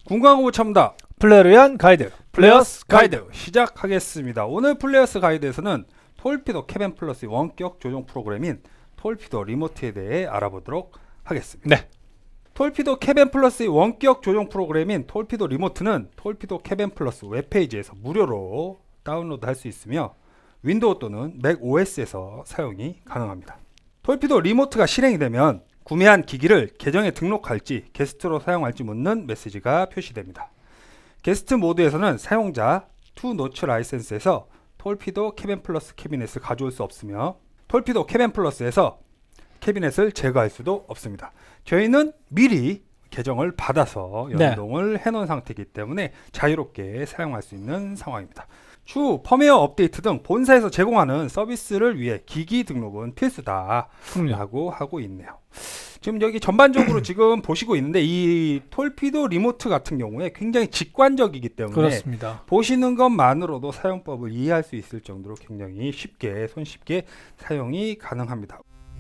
궁금하고 참다 플레이어를 위한 가이드 플레이어스 가이드 시작하겠습니다. 오늘 플레이어스 가이드에서는 톨피도 캐벤 플러스의 원격 조종 프로그램인 톨피도 리모트에 대해 알아보도록 하겠습니다. 네. 톨피도 캐벤 플러스의 원격 조종 프로그램인 톨피도 리모트는 톨피도 캐벤 플러스 웹페이지에서 무료로 다운로드 할 수 있으며 윈도우 또는 맥 OS에서 사용이 가능합니다. 톨피도 리모트가 실행이 되면 구매한 기기를 계정에 등록할지 게스트로 사용할지 묻는 메시지가 표시됩니다. 게스트 모드에서는 사용자 투 노츠 라이센스에서 톨피도 캐벤 플러스 캐비넷을 가져올 수 없으며 톨피도 캐벤 플러스에서 캐비넷을 제거할 수도 없습니다. 저희는 미리 계정을 받아서 연동을 해놓은 상태이기 때문에 자유롭게 사용할 수 있는 상황입니다. 추후 펌웨어 업데이트 등 본사에서 제공하는 서비스를 위해 기기 등록은 필수다 라고 하고 있네요. 지금 여기 전반적으로 지금 보시고 있는데 이 톨피도 리모트 같은 경우에 굉장히 직관적이기 때문에 그렇습니다. 보시는 것만으로도 사용법을 이해할 수 있을 정도로 굉장히 쉽게 손쉽게 사용이 가능합니다.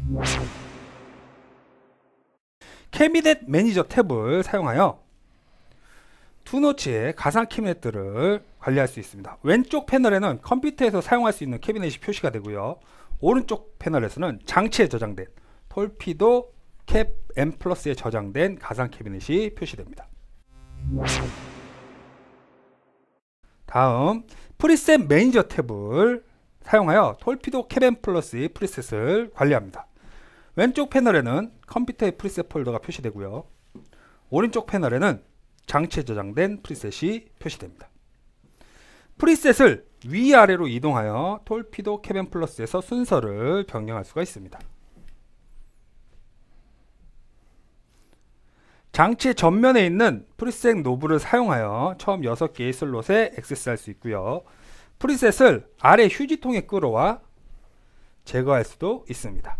캐비넷 매니저 탭을 사용하여 투노치의 가상 캐비넷들을 관리할 수 있습니다. 왼쪽 패널에는 컴퓨터에서 사용할 수 있는 캐비넷이 표시가 되고요. 오른쪽 패널에서는 장치에 저장된 톨피도 캡 M 플러스에 저장된 가상 캐비넷이 표시됩니다. 다음 프리셋 매니저 탭을 사용하여 톨피도 캡 M 플러스의 프리셋을 관리합니다. 왼쪽 패널에는 컴퓨터의 프리셋 폴더가 표시되고요. 오른쪽 패널에는 장치에 저장된 프리셋이 표시됩니다. 프리셋을 위아래로 이동하여 톨피도 캐벤 플러스에서 순서를 변경할 수가 있습니다. 장치의 전면에 있는 프리셋 노브를 사용하여 처음 6개의 슬롯에 액세스할 수 있고요. 프리셋을 아래 휴지통에 끌어와 제거할 수도 있습니다.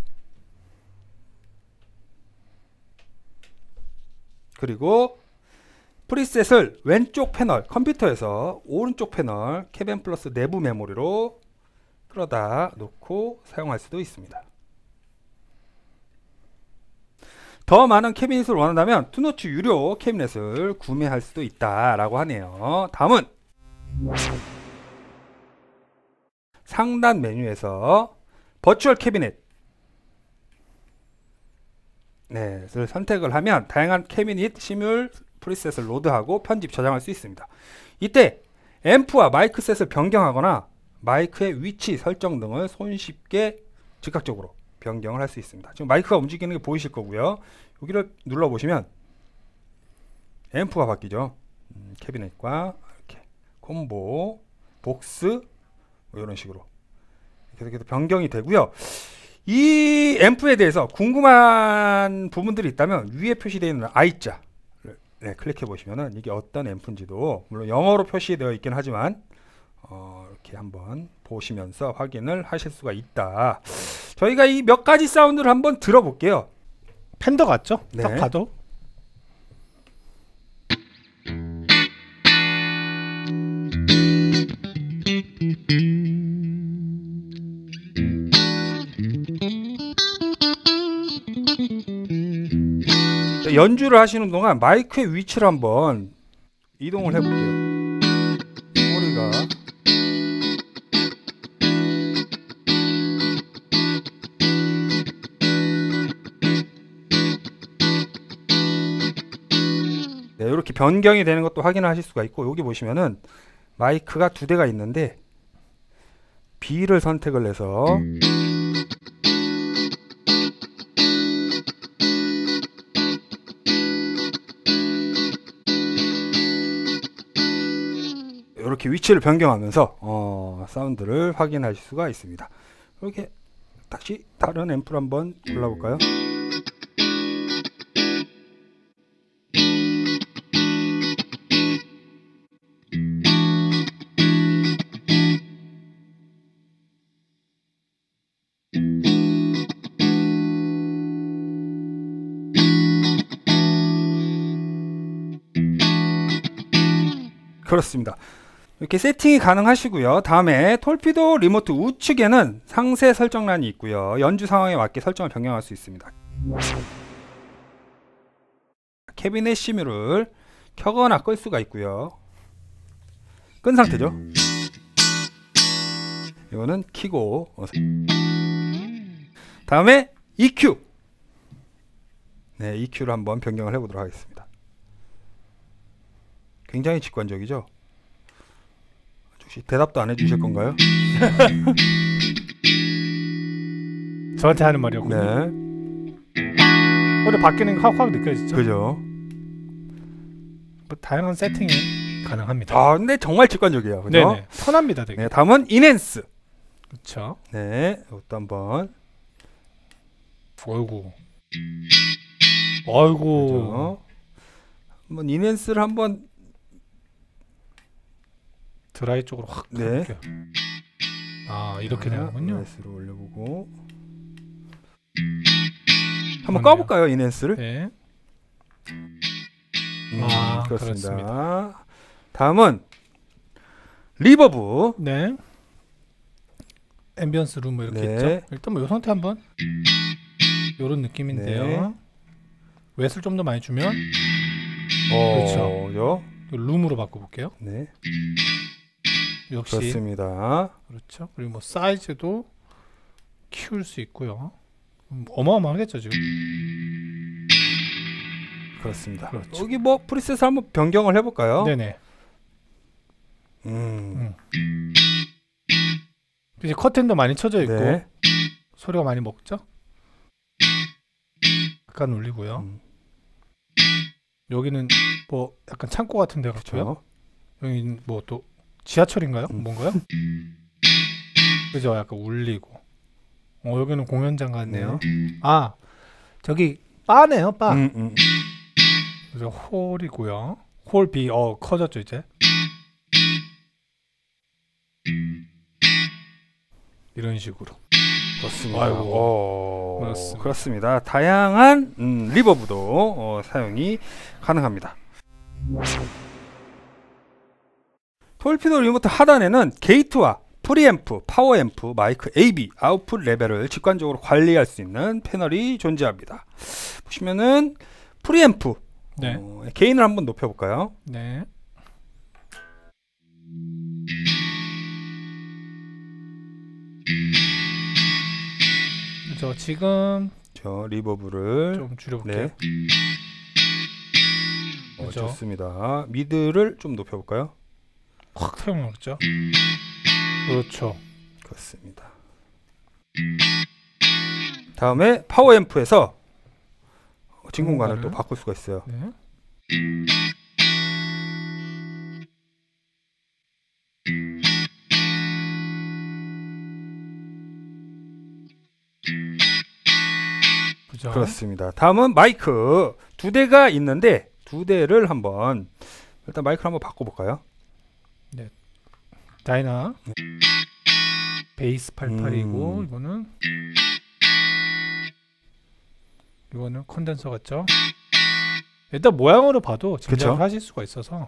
그리고 프리셋을 왼쪽 패널 컴퓨터에서 오른쪽 패널 캐벤 플러스 내부 메모리로 끌어다 놓고 사용할 수도 있습니다. 더 많은 캐비넷을 원한다면 투노치 유료 캐비넷을 구매할 수도 있다라고 하네요. 다음은 상단 메뉴에서 버추얼 캐비넷 를 선택을 하면 다양한 캐비닛 시뮬 프리셋을 로드하고 편집 저장할 수 있습니다. 이때 앰프와 마이크 셋을 변경하거나 마이크의 위치 설정 등을 손쉽게 즉각적으로 변경을 할 수 있습니다. 지금 마이크가 움직이는 게 보이실 거고요. 여기를 눌러 보시면 앰프가 바뀌죠. 캐비넷과 이렇게 콤보, 복스 뭐 이런 식으로 계속해서 변경이 되고요. 이 앰프에 대해서 궁금한 부분들이 있다면 위에 표시되어 있는 I자 클릭해 보시면은 이게 어떤 앰프인지도 물론 영어로 표시되어 있긴 하지만 이렇게 한번 보시면서 확인을 하실 수가 있다. 저희가 이 몇 가지 사운드를 한번 들어볼게요. 팬더 같죠? 네. 딱 봐도. 연주를 하시는 동안 마이크의 위치를 한번 이동을 해볼게요. 소리가 네, 이렇게 변경이 되는 것도 확인하실 수가 있고 여기 보시면은 마이크가 2대가 있는데 B를 선택을 해서 이렇게 위치를 변경하면서 사운드를 확인하실 수가 있습니다. 이렇게 다시 다른 앰프를 한번 골라볼까요? 그렇습니다. 이렇게 세팅이 가능하시고요. 다음에 톨피도 리모트 우측에는 상세 설정란이 있고요. 연주 상황에 맞게 설정을 변경할 수 있습니다. 캐비넷 시뮬을 켜거나 끌 수가 있고요. 끈 상태죠. 이거는 키고 다음에 EQ. 네, EQ를 한번 변경을 해보도록 하겠습니다. 굉장히 직관적이죠. 혹시 대답도 안 해주실 건가요? 저한테 하는 말이었군요. 네, 오히려 바뀌는 게 확 느껴지죠. 그죠. 뭐 다양한 세팅이 가능합니다. 아, 근데 정말 직관적이에요. 그죠? 네네. 편합니다, 되게. 네, 다음은 인핸스. 그렇죠. 네, 이것도 한번. 어이구. 어이구. 그죠? 한번 인핸스를 한번. 드라이 쪽으로 확. 네. 가볼게요. 아, 이렇게 되는군요. 인핸스를 올려보고. 한번 그렇네요. 꺼볼까요, 인핸스를? 네. 그렇습니다. 그렇습니다. 다음은 리버브. 네. 앰비언스 룸 뭐 이렇게 네. 있죠. 일단 뭐 이 상태 한번 요런 느낌인데요. 네. 웨스를 좀 더 많이 주면 그렇죠. 룸으로 바꿔볼게요. 네, 역시 그렇습니다. 그렇죠. 그리고 뭐 사이즈도 키울 수 있고요. 어마어마하겠죠 지금. 그렇습니다. 그렇죠. 여기 뭐 프리셋을 한번 변경을 해볼까요? 네네. 음. 이제 커튼도 많이 쳐져 있고 네. 소리가 많이 먹죠. 약간 울리고요. 여기는 뭐 약간 창고 같은 데 같고요. 그렇죠. 여기 뭐 또 지하철인가요? 음. 뭔가요? 그죠? 약간 울리고. 여기는 공연장 같네요. 아, 저기 바네요, 바. 그죠? 홀이고요. 홀 B 커졌죠 이제. 이런 식으로. 그렇습니다. 아이고. 그렇습니다. 그렇습니다. 다양한 리버브도 사용이 가능합니다. 톨피도 리모트 하단에는 게이트와 프리앰프, 파워앰프, 마이크 AB, 아웃풋 레벨을 직관적으로 관리할 수 있는 패널이 존재합니다. 보시면은 프리앰프 네. 게인을 한번 높여볼까요? 네. 그죠? 지금 저 리버브를 좀 줄여볼게요. 네. 그죠? 좋습니다. 미드를 좀 높여볼까요? 확 사용하겠죠? 그렇죠. 그렇습니다. 다음에 파워앰프에서 진 공간을 또 바꿀 수가 있어요. 네. 그죠? 그렇습니다. 다음은 마이크 두 대가 있는데 두 대를 한번 일단 마이크를 한번 바꿔볼까요? 다이나 베이스 88이고 이거는 컨덴서 같죠? 일단 모양으로 봐도 짐작을 하실 수가 있어서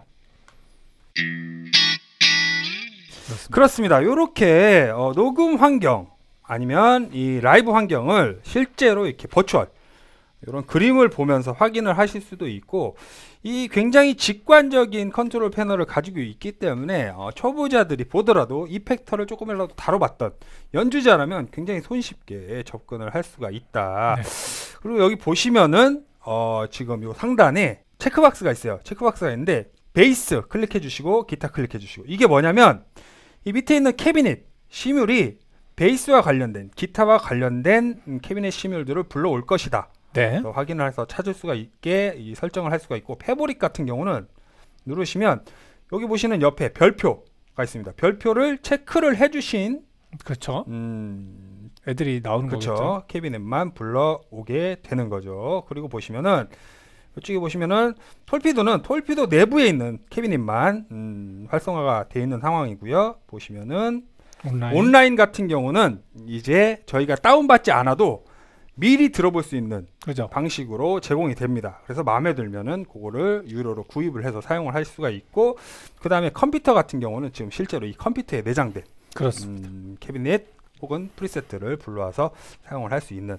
그렇습니다. 이렇게 녹음 환경 아니면 이 라이브 환경을 실제로 이렇게 버추얼 이런 그림을 보면서 확인을 하실 수도 있고, 이 굉장히 직관적인 컨트롤 패널을 가지고 있기 때문에 초보자들이 보더라도 이펙터를 조금이라도 다뤄봤던 연주자라면 굉장히 손쉽게 접근을 할 수가 있다. 네. 그리고 여기 보시면은 지금 요 상단에 체크박스가 있어요. 체크박스가 있는데 베이스 클릭해 주시고 기타 클릭해 주시고, 이게 뭐냐면 이 밑에 있는 캐비닛 시뮬이 베이스와 관련된 기타와 관련된 캐비닛 시뮬들을 불러올 것이다. 네. 확인을 해서 찾을 수가 있게 이 설정을 할 수가 있고, 패브릭 같은 경우는 누르시면 여기 보시는 옆에 별표가 있습니다. 별표를 체크를 해주신 그렇죠. 애들이 나오는 거겠죠. 그렇죠. 캐비넷만 불러오게 되는 거죠. 그리고 보시면은 이쪽에 보시면은 톨피도 내부에 있는 캐비닛만 활성화가 되어 있는 상황이고요. 보시면은 온라인 같은 경우는 이제 저희가 다운받지 않아도 미리 들어볼 수 있는 그죠. 방식으로 제공이 됩니다. 그래서 마음에 들면은 그거를 유료로 구입을 해서 사용을 할 수가 있고, 그 다음에 컴퓨터 같은 경우는 지금 실제로 이 컴퓨터에 내장된 그렇습니다. 캐비넷 혹은 프리세트를 불러와서 사용을 할 수 있는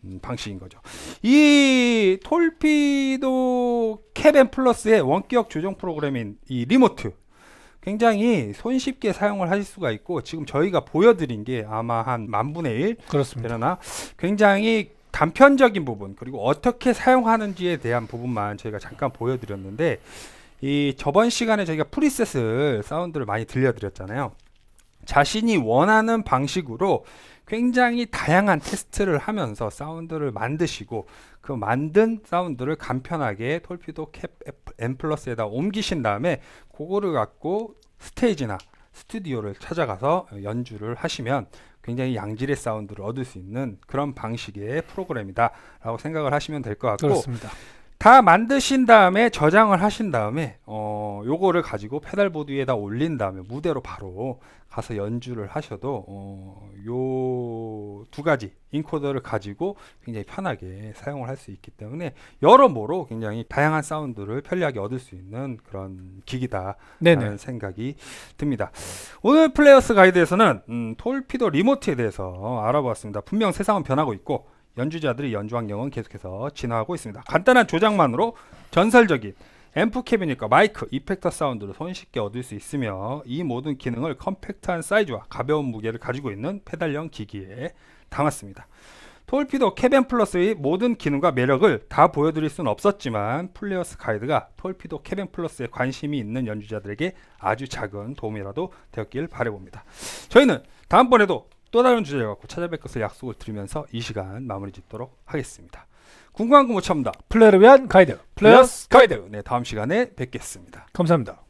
방식인 거죠. 이 톨피도 캡&+ 플러스의 원격 조정 프로그램인 이 리모트 굉장히 손쉽게 사용을 하실 수가 있고, 지금 저희가 보여드린 게 아마 한 10,000분의 1 그렇습니다. 되려나, 굉장히 단편적인 부분 그리고 어떻게 사용하는지에 대한 부분만 저희가 잠깐 보여드렸는데, 이 저번 시간에 저희가 프리셋을 사운드를 많이 들려드렸잖아요. 자신이 원하는 방식으로 굉장히 다양한 테스트를 하면서 사운드를 만드시고, 그 만든 사운드를 간편하게 톨피도 캡&+에다 옮기신 다음에 그거를 갖고 스테이지나 스튜디오를 찾아가서 연주를 하시면 굉장히 양질의 사운드를 얻을 수 있는 그런 방식의 프로그램이다 라고 생각을 하시면 될 것 같고, 그렇습니다. 다 만드신 다음에 저장을 하신 다음에 요거를 가지고 페달보드 위에다 올린 다음에 무대로 바로 가서 연주를 하셔도 요 두 가지 인코더를 가지고 굉장히 편하게 사용을 할 수 있기 때문에 여러모로 굉장히 다양한 사운드를 편리하게 얻을 수 있는 그런 기기다 라는 생각이 듭니다. 오늘 플레이어스 가이드에서는 톨피도 리모트에 대해서 알아보았습니다. 분명 세상은 변하고 있고 연주자들의 연주 환경은 계속해서 진화하고 있습니다. 간단한 조작만으로 전설적인 앰프 캐비닛과 마이크, 이펙터 사운드를 손쉽게 얻을 수 있으며, 이 모든 기능을 컴팩트한 사이즈와 가벼운 무게를 가지고 있는 페달형 기기에 담았습니다. 톨피도 캡&+의 모든 기능과 매력을 다 보여드릴 수는 없었지만, 플레이어스 가이드가 톨피도 캡&+에 관심이 있는 연주자들에게 아주 작은 도움이라도 되었길 바라봅니다. 저희는 다음번에도 또 다른 주제를 갖고 찾아뵐 것을 약속을 드리면서 이 시간 마무리 짓도록 하겠습니다. 궁금한 거 못 참다. 플레이를 위한 가이드, 플레이어스 가이드. 네, 다음 시간에 뵙겠습니다. 감사합니다.